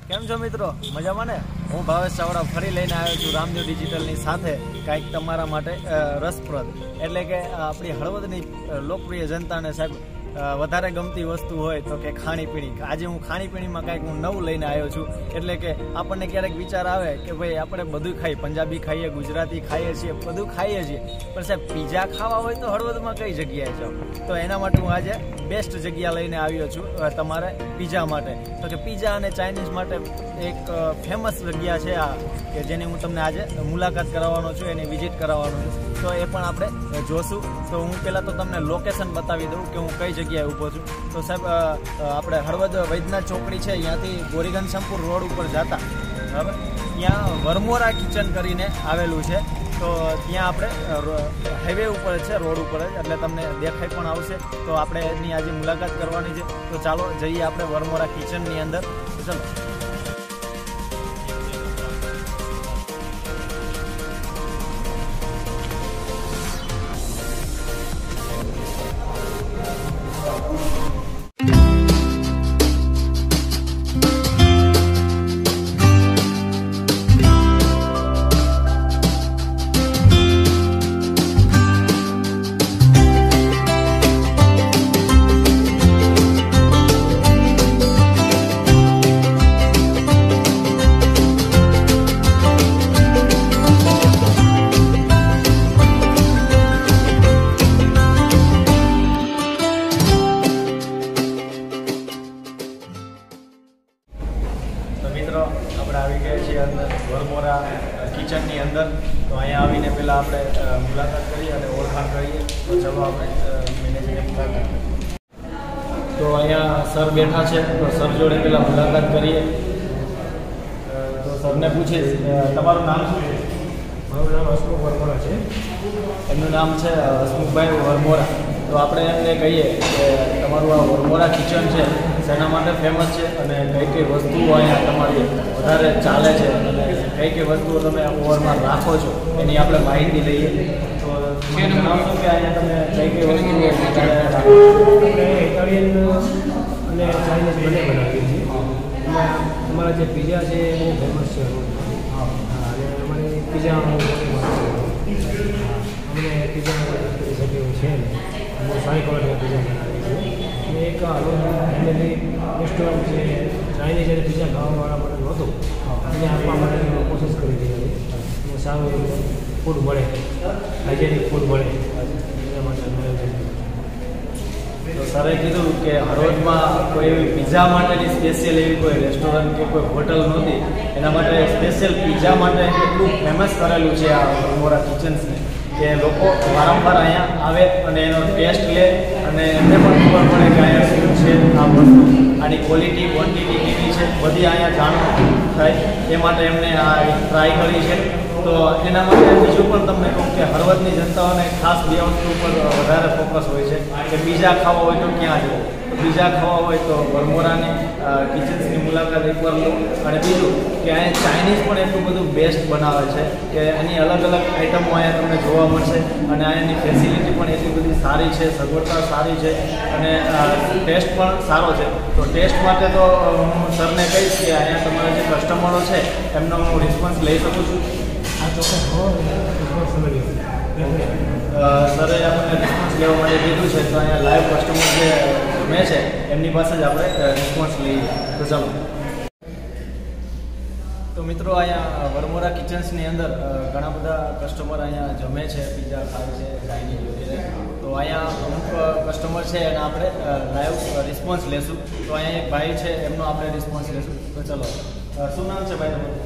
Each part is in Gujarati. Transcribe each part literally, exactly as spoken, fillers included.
કેમ છો મિત્રો? મજામાં ને? હું ભાવેશ ચાવડા ફરી લઈને આવ્યો છું રામદેવ ડિજિટલની સાથે કંઈક તમારા માટે રસપ્રદ, એટલે કે આપણી હળવદની લોકપ્રિય જનતાને સાહેબ વધારે ગમતી વસ્તુ હોય તો કે ખાણીપીણી. આજે હું ખાણીપીણીમાં કંઈક હું નવું લઈને આવ્યો છું. એટલે કે આપણને ક્યારેક વિચાર આવે કે ભાઈ આપણે બધું ખાઈએ, પંજાબી ખાઈએ, ગુજરાતી ખાઈએ છીએ, બધું ખાઈએ છીએ, પણ સાહેબ પીઝા ખાવા હોય તો હળવદમાં કઈ જગ્યાએ જાઓ? તો એના માટે હું આજે બેસ્ટ જગ્યા લઈને આવ્યો છું તમારે પીઝા માટે. તો કે પીઝા અને ચાઇનીઝ માટે એક ફેમસ જગ્યા છે આ, કે જેની હું તમને આજે મુલાકાત કરાવવાનો છું, એની વિઝિટ કરાવવાનો છું. તો એ પણ આપણે જોશું. તો હું પહેલાં તો તમને લોકેશન બતાવી દઉં કે હું કઈ જગ્યાએ ઊભો છું. તો સાહેબ આપણે હળવદ વૈદ્યનાથ ચોકડી છે, અહીંયાથી ગોરીઘનશ્યામપુર રોડ ઉપર જતા બરાબર ત્યાં વરમોરા કિચન કરીને આવેલું છે. તો ત્યાં આપણે હાઈવે ઉપર છે, રોડ ઉપર જ, એટલે તમને દેખાઈ પણ આવશે. તો આપણે એની આજે મુલાકાત કરવાની છે. તો ચાલો જઈએ આપણે વરમોરા કિચનની અંદર. તો ચાલો. મિત્રો આપણે આવી ગયા છીએ અંદર વરમોરા કિચનની અંદર. તો અહીંયા આવીને પહેલાં આપણે મુલાકાત કરીએ અને ઓળખાણ કરીએ. તો ચલો આપણે મેનેજરની મુલાકાત કરીએ. તો અહીંયા સર બેઠા છે, તો સર જોડે પહેલાં મુલાકાત કરીએ. તો સરને પૂછીશ તમારું નામ શું છે? મારું નામ હસમુખ વરમોરા છે. એમનું નામ છે હસમુખભાઈ વરમોરા. તો આપણે એમને કહીએ કે તમારું આ વરમોરા કિચન છે શેના માટે ફેમસ છે અને કઈ કઈ વસ્તુઓ અહીંયા તમારી વધારે ચાલે છે અને કઈ કઈ વસ્તુઓ તમે ઓવરમાં રાખો છો એની આપણે માહિતી લઈએ. તો જણાવશો કે અહીંયા તમે કઈ કઈ વસ્તુઓ રાખો? ઇટાલિયન અને ચાઇનીઝ બંને બનાવીએ છીએ. એમાં અમારા જે પીઝા છે એ બહુ ફેમસ છે. હા, અને અમારી પીઝા બહુ ફેમસ છે. અમને પીઝા કરી શકીએ એવું છે ને, બહુ સારી ક્વોલિટીના પીઝા બનાવીએ છીએ. અને એક ફેમિલી રેસ્ટોરન્ટ છે, ચાઇનીઝ અને પીઝા ખાવાવાળા માટે નહોતું, એને આપવા માટે કોશિશ કરી હતી. અને સારું ફૂડ મળે, હાઇજેનિક ફૂડ મળે એના માટે મળે છે. તો સરે કીધું કે હળવદમાં કોઈ એવી પીઝા માટેની સ્પેશિયલ એવી કોઈ રેસ્ટોરન્ટ કે કોઈ હોટલ નહોતી, એના માટે સ્પેશિયલ પીઝા માટે એટલું ફેમસ કરેલું છે આ વરમોરા કિચન્સને કે લોકો વારંવાર અહીંયા આવે અને એનો ટેસ્ટ લે અને એમને પણ ખબર પડે કે અહીંયા શું છે આ વસ્તુ, આની ક્વોલિટી ક્વોન્ટિટી કેવી છે, બધી અહીંયા જાણવું થાય. એ માટે એમને આ ટ્રાય કરી છે. તો એના માટે બીજું પણ તમને કહું કે હળવદની જનતાઓને ખાસ બે વસ્તુ ઉપર વધારે ફોકસ હોય છે કે બીજા ખાવા હોય તો ક્યાં જવું. તો બીજા ખાવા હોય તો વરમોરાની કિચન્સની મુલાકાત એકવાર લો. અને બીજું કે અહીંયા ચાઇનીઝ પણ એટલું બધું બેસ્ટ બનાવે છે કે એની અલગ અલગ આઇટમો અહીંયા તમને જોવા મળશે. અને અહીંયાની ફેસિલિટી પણ એટલી બધી સારી છે, સગવડતા સારી છે અને ટેસ્ટ પણ સારો છે. તો ટેસ્ટ માટે તો હું સરને કહીશ કે અહીંયા તમારા જે કસ્ટમરો છે એમનો હું રિસ્પોન્સ લઈ શકું છું. આ ચોક્કસ રિસ્પોન્સ મળી સરે આપણને રિસ્પોન્સ લેવા માટે કીધું છે. તો અહીંયા લાઈવ કસ્ટમર જે જમે છે એમની પાસે જ આપણે રિસ્પોન્સ લઈએ. તો ચાલો. તો મિત્રો અહીંયા વરમોરા કિચન્સની અંદર ઘણા બધા કસ્ટમર અહીંયા જમે છે, પીઝા ખાય છે, ચાઇનીઝ વગેરે. તો અહીંયા અમુક કસ્ટમર છે એના આપણે લાઈવ રિસ્પોન્સ લેશું. તો અહીંયા એક ભાઈ છે એમનો આપણે રિસ્પોન્સ લેશું. તો ચલો, શું નામ છે ભાઈ તમારું?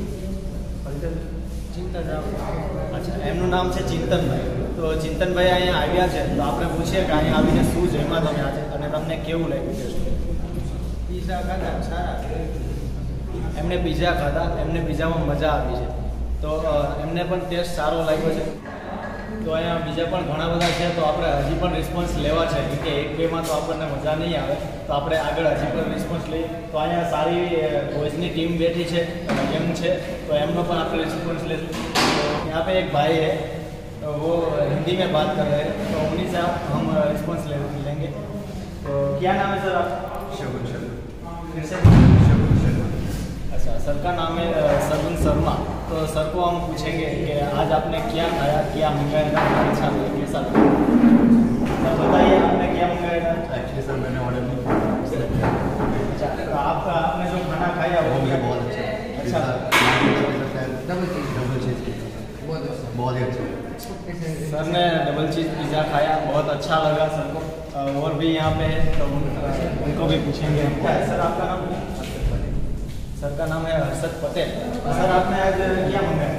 ચિંતન. અચ્છા, એમનું નામ છે ચિંતનભાઈ. તો ચિંતનભાઈ અહીંયા આવ્યા છે, તો આપણે પૂછીએ કે અહીંયા આવીને શું જમ્યા તમે આજે અને તમને કેવું લાગ્યું ટેસ્ટ? પીઝા ખાધા સારા. એમને પીઝા ખાધા, એમને પીઝામાં મજા આવી છે. તો એમને પણ ટેસ્ટ સારો લાગ્યો છે. તો અહીંયા બીજા પણ ઘણા બધા છે. તો આપણે હજી પણ રિસ્પોન્સ લેવા છે કે એક બેમાં તો આપણને મજા નહીં આવે. તો આપણે આગળ હજી પણ રિસ્પોન્સ લઈએ. તો અહીંયા સારી બોયઝની ટીમ બેઠી છે, એમ છે, તો એમનો પણ આપણે રિસ્પોન્સ લઈશું. यहाँ पे एक भाई है, वो हिंदी में बात कर रहे हैं, तो उन्हीं से आप हम रिस्पॉन्स ले लेंगे. तो क्या नाम है सर आप? शगुन शर्मा. फिर से शगुन शर्मा. सर का नाम है अ, सगुन शर्मा। तो सर को हम पूछेंगे कि आज आपने क्या खाया, क्या मंगाया था, अच्छा लगा, कैसा लगा? सर बताइए आपने क्या मंगाया था? एक्चुअली सर मैंने ऑर्डर नहीं किया। अच्छा, तो आप आपने जो खाना खाया वो वो क्या भी बहुत अच्छा है। अच्छा। डबल चीज डबल चीज बहुत ही अच्छा। सर ने डबल चीज़ पिज़्ज़ा खाया, बहुत अच्छा लगा सर को। अ, और भी यहाँ पे है तो उन, अ, उनको भी पूछेंगे हम। क्या है सर आपका नाम? सर का नाम है हर्षद पटेल। सर आपने आज क्या मंगाया?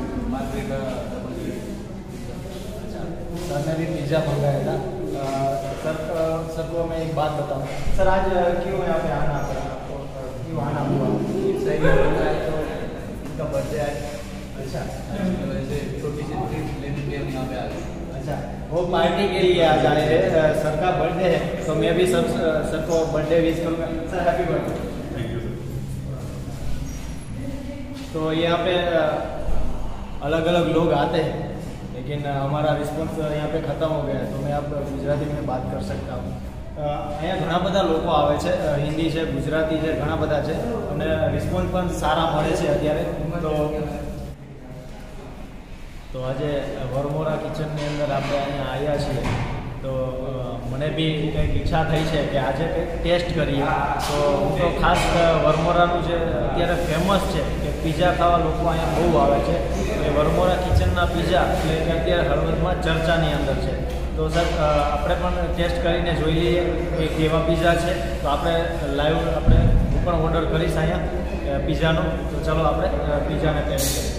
अच्छा, सर ने भी पिज़्ज़ा मंगाया था। अ, सर अ, सर को मैं एक बात बताऊँ, सर आज क्यों यहाँ पे आना पड़ा आपको, अ, क्यों आना हुआ? सही है तो इनका बर्थडे है। अच्छा वैसे छोटी सी ट्रिप लेने के हम यहाँ पे आ गए। अच्छा, वो पार्टी के लिए आज आए थे। अ, सर का बर्थडे है तो मैं भी सब सर को बर्थडे विश करूँगा। Sir happy birthday. Thank you sir. तो यहाँ पे अलग अलग लोग आते हैं, लेकिन अ, हमारा रिस्पॉन्स यहाँ पे ख़त्म हो गया है, तो मैं अब गुजराती में बात कर सकता हूँ। અ, અહીંયા ઘણા બધા લોકો આવે છે, અ, હિન્દી છે, ગુજરાતી છે, ઘણા બધા છે અને રિસ્પોન્સ પણ સારા મળે છે અત્યારે. તો તો આજે વરમોરા કિચનની અંદર આપણે અહીંયા આવ્યા છીએ તો અ, મને બી કંઈક ઈચ્છા થઈ છે કે આજે કંઈક ટેસ્ટ કરીએ. તો હું તો ખાસ અ, વરમોરાનું જે અત્યારે ફેમસ છે કે પિઝા ખાવા લોકો અહીંયા બહુ આવે છે. એ વરમોરા કિચનના પિઝા એટલે કે અત્યારે હળવદમાં ચર્ચાની અંદર છે. તો સર અ, આપણે પણ ટેસ્ટ કરીને જોઈ લઈએ કે કેવા પિઝા છે. તો આપણે લાઈવ આપણે હું પણ ઓર્ડર કરીશ અહીંયા અ, પિઝાનો. તો ચલો આપણે અ, પિઝાને ટેસ્ટ કરીએ.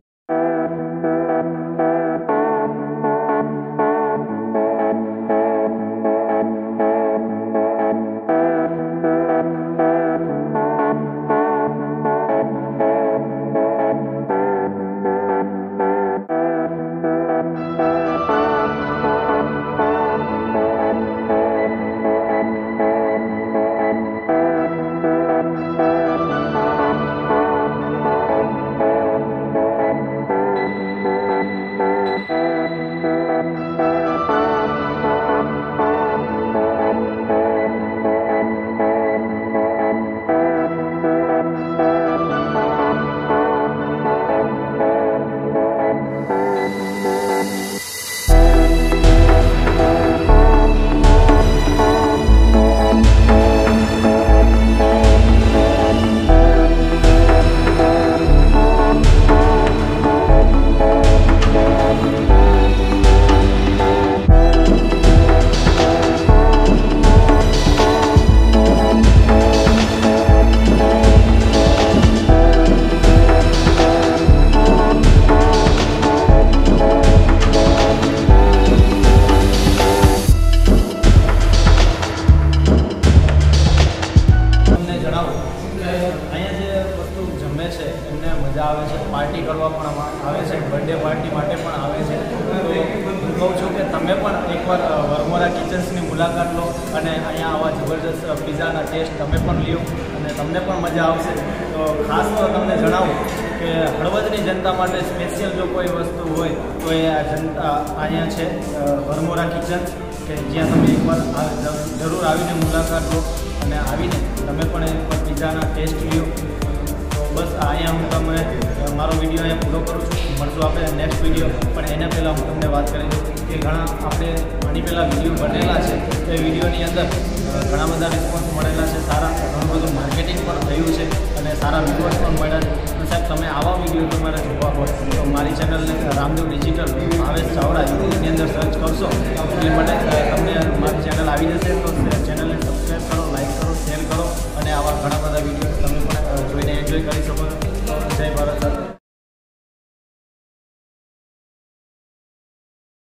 આવે છે, પાર્ટી કરવા પણ આવે છે, બર્થડે પાર્ટી માટે પણ આવે છે. તો હું કહું છું કે તમે પણ એકવાર વરમોરા કિચન્સની મુલાકાત લો અને અહીંયા આવા જબરજસ્ત પિઝાના ટેસ્ટ તમે પણ લ્યો અને તમને પણ મજા આવશે. તો ખાસ તો તમને જણાવું કે હળવદની જનતા માટે સ્પેશિયલ જો કોઈ વસ્તુ હોય તો એ આ જનતા અહીંયા છે વરમોરા કિચન્સ, કે જ્યાં તમે એકવાર જરૂર આવીને મુલાકાત લો અને આવીને તમે પણ એકવાર પિઝાના ટેસ્ટ લ્યો. બસ અહીંયા હું તમને મારો વિડીયો અહીંયા પૂરો કરું છું. મળશું આપણે નેક્સ્ટ વિડીયો. પણ એના પહેલાં હું તમને વાત કરી દઉં કે ઘણા આપણે આની પહેલાં વિડીયો બનેલા છે તો એ વિડીયોની અંદર ઘણા બધા રિસ્પોન્સ મળેલા છે, સારા ઘણું બધું માર્કેટિંગ પણ થયું છે અને સારા વ્યુઅર્સ પણ મળ્યા છે. તો સાહેબ તમે આવા વિડીયો તમારે જોવા હોય તો મારી ચેનલને રામદેવ ડિજિટલ ભાવેશ ચાવડા યુટ્યુબની અંદર સર્ચ કરશો એટલે માટે તમને મારી ચેનલ આવી જશે. તો ચેનલ